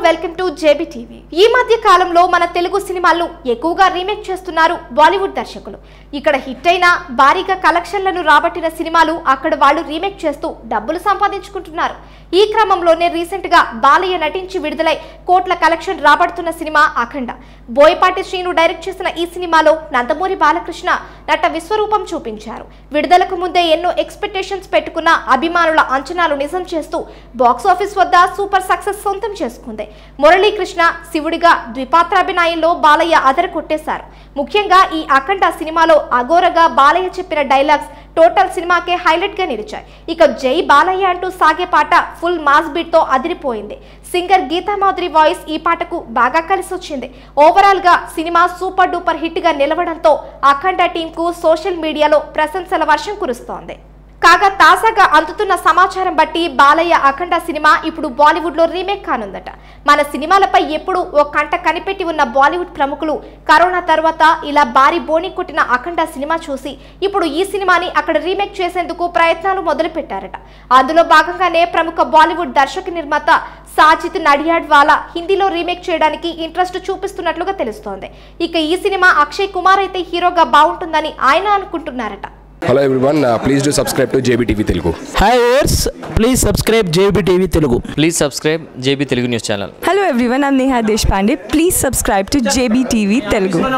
Welcome to JB TV. ఈ మధ్య కాలంలో మన తెలుగు సినిమాలు ఎక్కువగా రీమేక్ చేస్తున్నారు బాలీవుడ్ దర్శకులు. ఇక్కడ హిట్ అయిన భారీగా కలెక్షన్లను రాబట్టిన సినిమాలు అక్కడ వాళ్ళు రీమేక్ చేస్తూ డబ్బులు సంపాదించుకుంటున్నారు. ఈ క్రమంలోనే రీసెంట్ గా బాలయ్య నటించి విడుదలై కోట్ల కలెక్షన్ రాబడుతున్న సినిమా అఖండ. బోయపాటి శ్రీను డైరెక్ట్ చేసిన ఈ సినిమాలో నందమూరి బాలకృష్ణ నట విశ్వరూపం చూపించారు. విడుదలకు ముందే ఎన్నో ఎక్స్పెక్టేషన్స్ పెట్టుకున్న అభిమానుల అంచనాలు నిజం చేస్తూ బాక్సాఫీస్ వద్ద సూపర్ సక్సెస్ సొంతం చేసుకుంది. మురళీకృష్ణ శివుడిగా ద్విపాత్రాభినయంలో బాలయ్య అదర కొట్టేశారు. ముఖ్యంగా ఈ అఖండ సినిమాలో అఘోరగా బాలయ్య చెప్పిన డైలాగ్స్ టోటల్ సినిమాకే హైలైట్ గా నిలిచాయి. ఇక జై బాలయ్య అంటూ సాగే పాట ఫుల్ మాస్ బీట్ తో అదిరిపోయింది. సింగర్ గీతా మాధురి వాయిస్ ఈ పాటకు బాగా కలిసి వచ్చింది. ఓవరాల్ గా సినిమా సూపర్ డూపర్ హిట్ గా నిలవడంతో అఖండ టీం కు సోషల్ మీడియాలో ప్రశంసల వర్షం కురుస్తోంది. కాగా తాజాగా అందుతున్న సమాచారం బట్టి బాలయ్య అఖండ సినిమా ఇప్పుడు బాలీవుడ్ లో రీమేక్ కానుందట. మన సినిమాలపై ఎప్పుడు ఓ కంట కనిపెట్టి ఉన్న బాలీవుడ్ ప్రముఖులు కరోనా తర్వాత ఇలా భారీ బోని కొట్టిన అఖండ సినిమా చూసి ఇప్పుడు ఈ సినిమాని అక్కడ రీమేక్ చేసేందుకు ప్రయత్నాలు మొదలు పెట్టారట. అందులో భాగంగానే ప్రముఖ బాలీవుడ్ దర్శక నిర్మాత సాజిద్ నడియాడ్వాలా హిందీలో రీమేక్ చేయడానికి ఇంట్రెస్ట్ చూపిస్తున్నట్లుగా తెలుస్తోంది. ఇక ఈ సినిమా అక్షయ్ కుమార్ అయితే హీరోగా బాగుంటుందని ఆయన అనుకుంటున్నారట. Hello everyone, please do subscribe to JB TV Telugu. Hi viewers, please subscribe JB TV Telugu. Please subscribe JB Telugu News channel. Hello everyone, I'm Neha Deshpande. Please subscribe to JB TV Telugu.